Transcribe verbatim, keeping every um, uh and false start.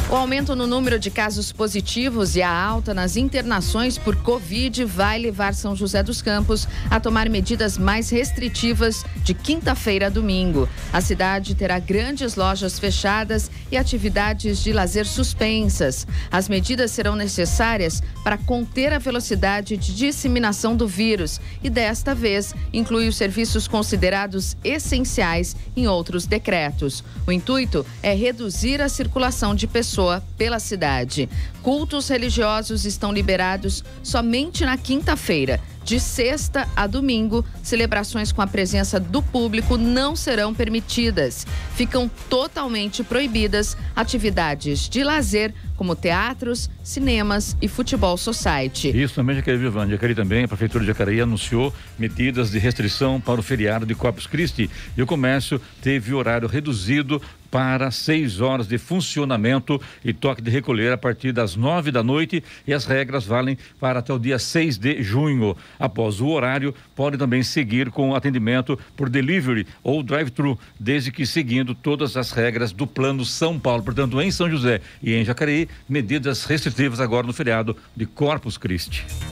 O aumento no número de casos positivos e a alta nas internações por Covid vai levar São José dos Campos a tomar medidas mais restritivas de quinta-feira a domingo. A cidade terá grandes lojas fechadas e atividades de lazer suspensas. As medidas serão necessárias para conter a velocidade de disseminação do vírus e, desta vez, inclui os serviços considerados essenciais em outros decretos. O intuito é reduzir a circulação de pessoas pela cidade. Cultos religiosos estão liberados somente na quinta-feira. De sexta a domingo, celebrações com a presença do público não serão permitidas. Ficam totalmente proibidas atividades de lazer, como teatros, cinemas e futebol society. Isso também, Jacareí, Giovanni. Jacareí também, a Prefeitura de Jacareí anunciou medidas de restrição para o feriado de Corpus Christi. E o comércio teve horário reduzido para seis horas de funcionamento e toque de recolher a partir das nove da noite, e as regras valem para até o dia seis de junho. Após o horário, podem também seguir com atendimento por delivery ou drive-thru, desde que seguindo todas as regras do Plano São Paulo. Portanto, em São José e em Jacareí, medidas restritivas agora no feriado de Corpus Christi.